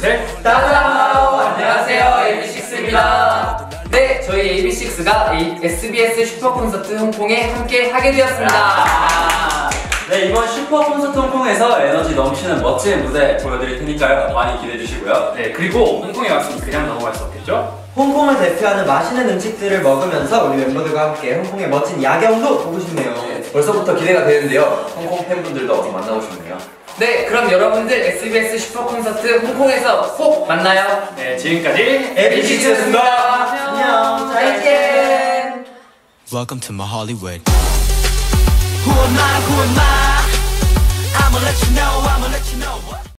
셋. 따다오! 안녕하세요, AB6IX입니다. 네, 저희 AB6IX가 SBS 슈퍼콘서트 홍콩에 함께 하게 되었습니다. 네, 이번 슈퍼콘서트 홍콩에서 에너지 넘치는 멋진 무대 보여드릴 테니까요. 많이 기대해 주시고요. 네, 그리고 홍콩에 왔으니 그냥 넘어갈 수 없겠죠? 홍콩을 대표하는 맛있는 음식들을 먹으면서 우리 멤버들과 함께 홍콩의 멋진 야경도 보고 싶네요. 벌써부터 기대가 되는데요. 홍콩 팬분들도 어서 만나고 싶네요. 네, 그럼 여러분들 SBS 슈퍼콘서트 홍콩에서 꼭 만나요. 네, 지금까지 AB6IX였습니다. 안녕,再见. Welcome to my Hollywood. Who am I? I'ma let you know.